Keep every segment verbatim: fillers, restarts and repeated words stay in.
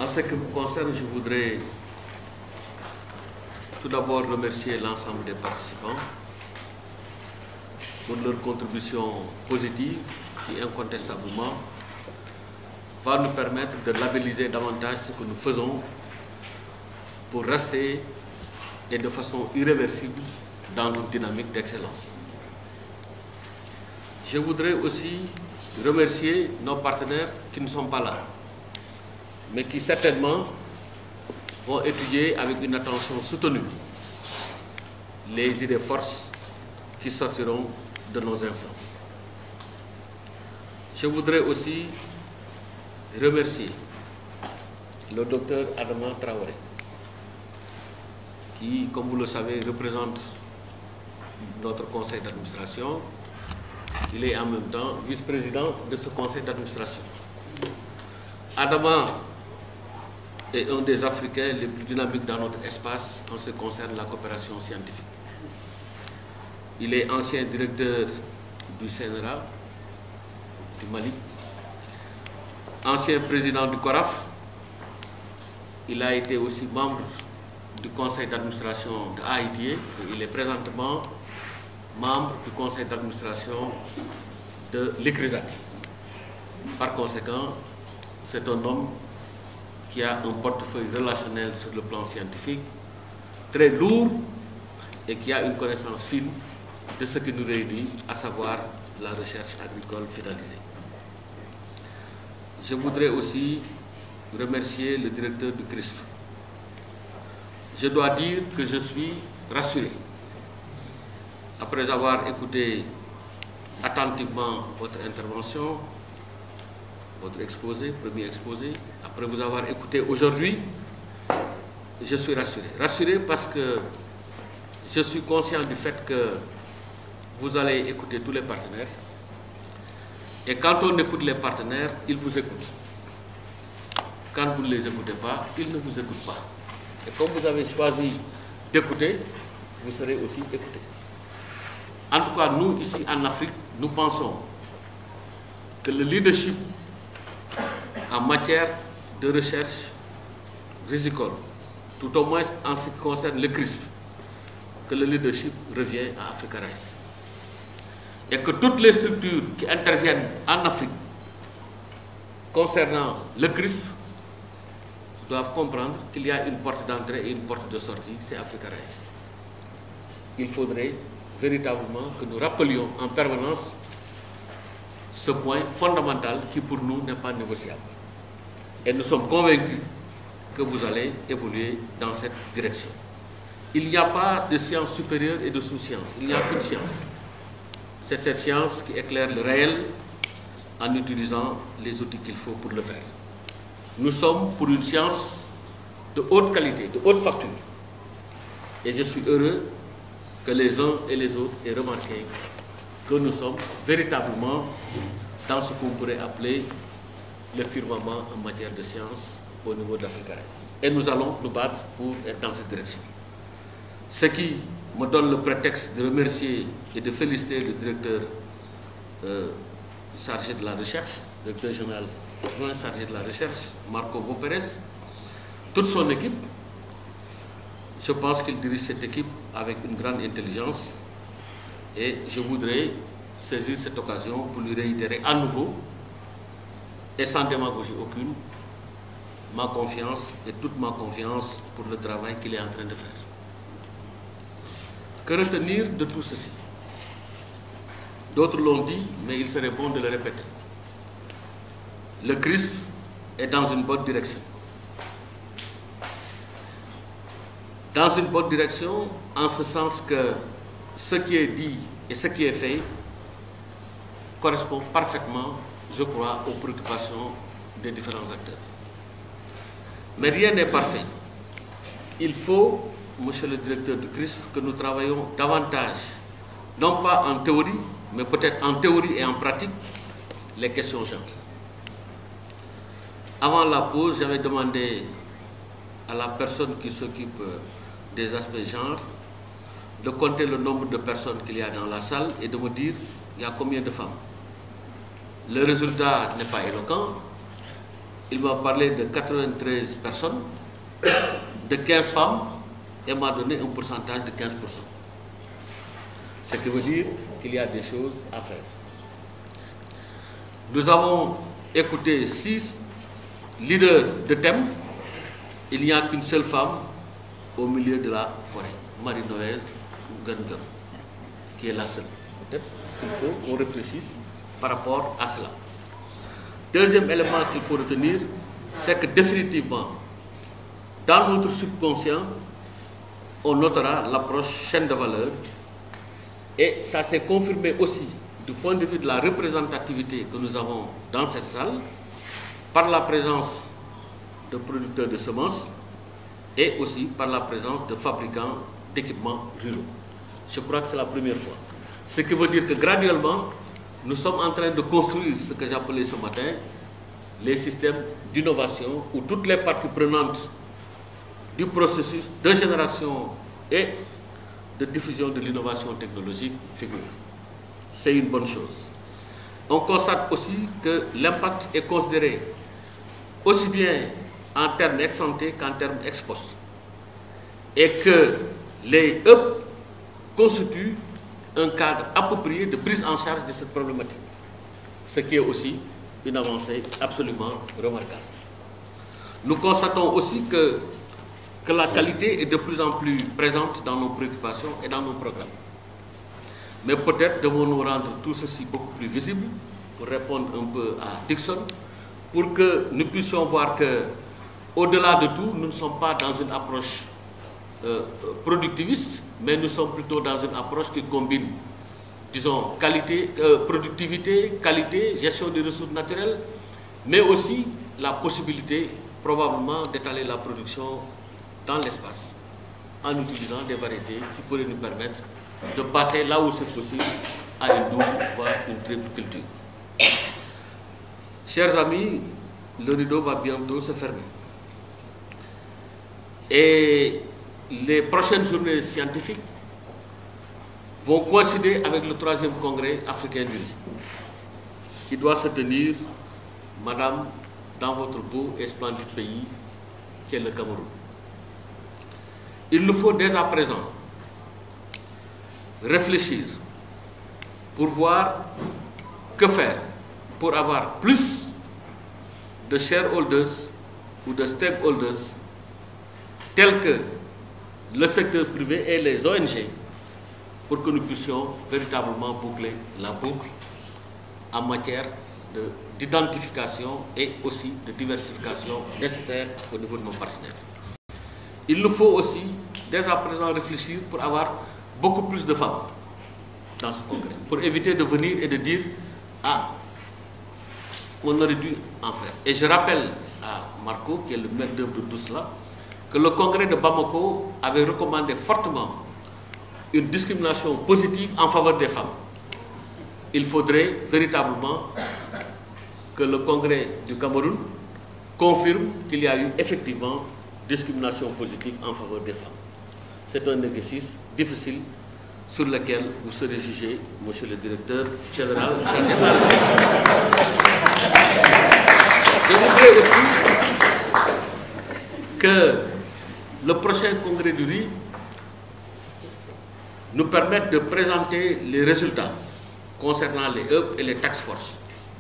En ce qui me concerne, je voudrais tout d'abord remercier l'ensemble des participants pour leur contribution positive qui, incontestablement, va nous permettre de labelliser davantage ce que nous faisons pour rester et de façon irréversible dans une dynamique d'excellence. Je voudrais aussi remercier nos partenaires qui ne sont pas là, mais qui certainement vont étudier avec une attention soutenue les idées forces qui sortiront de nos instances. Je voudrais aussi remercier le docteur Adama Traoré, qui, comme vous le savez, représente notre conseil d'administration. Il est en même temps vice-président de ce conseil d'administration. Adama est un des Africains les plus dynamiques dans notre espace en ce qui concerne la coopération scientifique. Il est ancien directeur du C N R A du Mali, ancien président du CORAF. Il a été aussi membre du conseil d'administration de A I T I et il est présentement membre du conseil d'administration de l'ICRISAT. Par conséquent, c'est un homme qui a un portefeuille relationnel sur le plan scientifique très lourd et qui a une connaissance fine de ce qui nous réunit, à savoir la recherche agricole finalisée. Je voudrais aussi remercier le directeur du C R I S P. Je dois dire que je suis rassuré. Après avoir écouté attentivement votre intervention, votre exposé, premier exposé, après vous avoir écouté aujourd'hui, je suis rassuré. Rassuré parce que je suis conscient du fait que vous allez écouter tous les partenaires. Et quand on écoute les partenaires, ils vous écoutent. Quand vous ne les écoutez pas, ils ne vous écoutent pas. Et comme vous avez choisi d'écouter, vous serez aussi écoutés. En tout cas, nous, ici en Afrique, nous pensons que le leadership en matière de recherche risicole, tout au moins en ce qui concerne le C R I S P, que le leadership revient à Africa Rice. Et que toutes les structures qui interviennent en Afrique concernant le C R I S P doivent comprendre qu'il y a une porte d'entrée et une porte de sortie, c'est Africa Rice. Il faudrait véritablement que nous rappelions en permanence ce point fondamental qui pour nous n'est pas négociable. Et nous sommes convaincus que vous allez évoluer dans cette direction. Il n'y a pas de science supérieure et de sous-science, il n'y a qu'une science. C'est cette science qui éclaire le réel en utilisant les outils qu'il faut pour le faire. Nous sommes pour une science de haute qualité, de haute facture. Et je suis heureux que les uns et les autres aient remarqué que nous sommes véritablement dans ce qu'on pourrait appeler le firmament en matière de science au niveau de l'Africa Rice. Et nous allons nous battre pour être dans cette direction. Ce qui me donne le prétexte de remercier et de féliciter le directeur euh, chargé de la recherche, le directeur général adjoint chargé de la recherche, Marco Voperes, toute son équipe. Je pense qu'il dirige cette équipe avec une grande intelligence et je voudrais saisir cette occasion pour lui réitérer à nouveau et sans démagogie aucune ma confiance et toute ma confiance pour le travail qu'il est en train de faire. Que retenir de tout ceci? D'autres l'ont dit, mais il serait bon de le répéter. Le C R I S P est dans une bonne direction. Dans une bonne direction, en ce sens que ce qui est dit et ce qui est fait correspond parfaitement, je crois, aux préoccupations des différents acteurs. Mais rien n'est parfait. Il faut, monsieur le directeur du C R I S P, que nous travaillions davantage, non pas en théorie, mais peut-être en théorie et en pratique, les questions genre. Avant la pause, j'avais demandé à la personne qui s'occupe des aspects genre de compter le nombre de personnes qu'il y a dans la salle et de me dire il y a combien de femmes. Le résultat n'est pas éloquent, il m'a parlé de quatre-vingt-treize personnes, de quinze femmes, et m'a donné un pourcentage de quinze pour cent. Ce qui veut dire qu'il y a des choses à faire. Nous avons écouté six leaders de thème. Il n'y a qu'une seule femme au milieu de la forêt, Marie-Noël Gangam, qui est la seule. Peut-être qu'il faut qu'on réfléchisse par rapport à cela. Deuxième élément qu'il faut retenir, c'est que définitivement, dans notre subconscient, on notera l'approche chaîne de valeur, et ça s'est confirmé aussi du point de vue de la représentativité que nous avons dans cette salle, par la présence de producteurs de semences et aussi par la présence de fabricants d'équipements ruraux. Je crois que c'est la première fois. Ce qui veut dire que graduellement, nous sommes en train de construire ce que j'appelais ce matin les systèmes d'innovation où toutes les parties prenantes du processus de génération et de diffusion de l'innovation technologique figurent. C'est une bonne chose. On constate aussi que l'impact est considéré aussi bien en termes ex ante qu'en termes ex post, et que les hubs constituent un cadre approprié de prise en charge de cette problématique, ce qui est aussi une avancée absolument remarquable. Nous constatons aussi que, que la qualité est de plus en plus présente dans nos préoccupations et dans nos programmes. Mais peut-être devons-nous rendre tout ceci beaucoup plus visible, pour répondre un peu à Dixon, pour que nous puissions voir que, au-delà de tout, nous ne sommes pas dans une approche euh, productiviste, mais nous sommes plutôt dans une approche qui combine, disons, qualité, euh, productivité, qualité, gestion des ressources naturelles, mais aussi la possibilité probablement d'étaler la production dans l'espace en utilisant des variétés qui pourraient nous permettre de passer là où c'est possible à une double, voire une triple culture. Chers amis, le rideau va bientôt se fermer. Et les prochaines journées scientifiques vont coïncider avec le troisième congrès africain du riz, qui doit se tenir, madame, dans votre beau et splendide pays, qui est le Cameroun. Il nous faut dès à présent réfléchir pour voir que faire pour avoir plus de shareholders ou de stakeholders tels que le secteur privé et les O N G pour que nous puissions véritablement boucler la boucle en matière d'identification et aussi de diversification nécessaire au niveau de nos partenaires. Il nous faut aussi dès à présent réfléchir pour avoir beaucoup plus de femmes dans ce congrès, pour éviter de venir et de dire « Ah, on aurait dû en faire ». Et je rappelle à Marco, qui est le maître d'œuvre de tout cela, que le congrès de Bamako avait recommandé fortement une discrimination positive en faveur des femmes. Il faudrait véritablement que le congrès du Cameroun confirme qu'il y a eu effectivement discrimination positive en faveur des femmes. C'est un exercice difficile sur lequel vous serez jugé, monsieur le directeur général chargé de la recherche. Je voudrais aussi que le prochain congrès du riz nous permette de présenter les résultats concernant les hubs et les task force,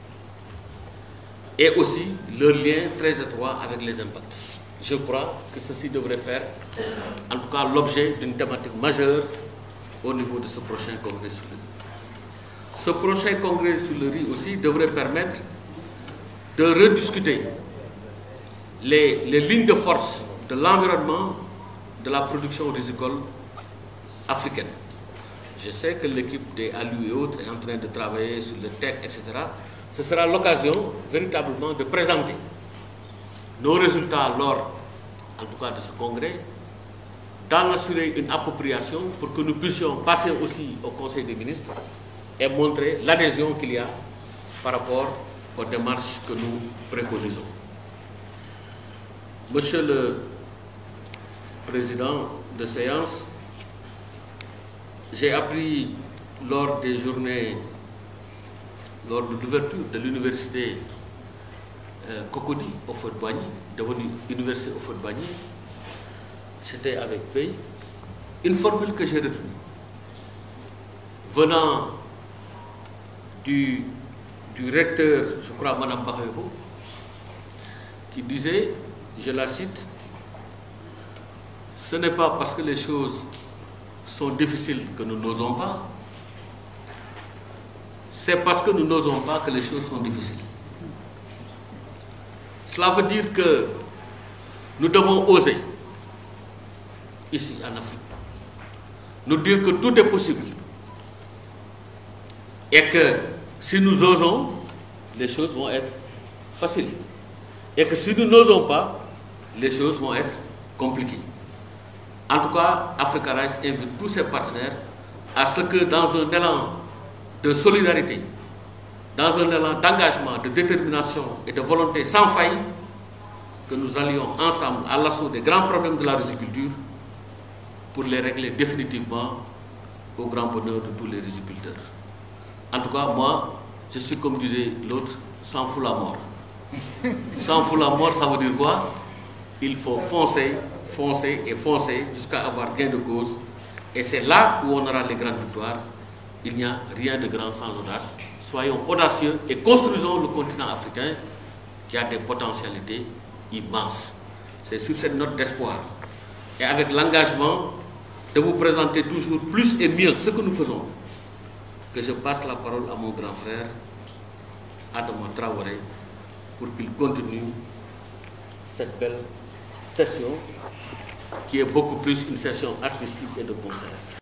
et aussi leur lien très étroit avec les impacts. Je crois que ceci devrait faire, en tout cas, l'objet d'une thématique majeure au niveau de ce prochain congrès sur le riz. Ce prochain congrès sur le riz aussi devrait permettre de rediscuter les, les lignes de force de l'environnement de la production rizicole africaine. Je sais que l'équipe des A L U et autres est en train de travailler sur le tech, et cetera. Ce sera l'occasion véritablement de présenter nos résultats lors, en tout cas, de ce congrès, d'en assurer une appropriation pour que nous puissions passer aussi au Conseil des ministres et montrer l'adhésion qu'il y a par rapport aux démarches que nous préconisons. Monsieur le Président de séance, j'ai appris lors des journées, lors de l'ouverture de l'université euh, Cocody, Houphouët-Boigny, devenu Université Houphouët-Boigny, j'étais avec Paye, une formule que j'ai retenue, venant du, du recteur, je crois, Madame Bakayoko, qui disait, je la cite, « Ce n'est pas parce que les choses sont difficiles que nous n'osons pas, c'est parce que nous n'osons pas que les choses sont difficiles. » Cela veut dire que nous devons oser, ici en Afrique, nous dire que tout est possible et que si nous osons, les choses vont être faciles. Et que si nous n'osons pas, les choses vont être compliquées. En tout cas, Africa Rice invite tous ses partenaires à ce que dans un élan de solidarité, dans un élan d'engagement, de détermination et de volonté sans faille, que nous allions ensemble à l'assaut des grands problèmes de la riziculture pour les régler définitivement au grand bonheur de tous les riziculteurs. En tout cas, moi, je suis comme disait l'autre, sans fou la mort. Sans fou la mort, ça veut dire quoi? Il faut foncer, foncer et foncer jusqu'à avoir gain de cause. Et c'est là où on aura les grandes victoires. Il n'y a rien de grand sans audace. Soyons audacieux et construisons le continent africain qui a des potentialités immenses. C'est sur cette note d'espoir et avec l'engagement de vous présenter toujours plus et mieux ce que nous faisons que je passe la parole à mon grand frère Adama Traoré pour qu'il continue cette belle session qui est beaucoup plus une session artistique et de concert.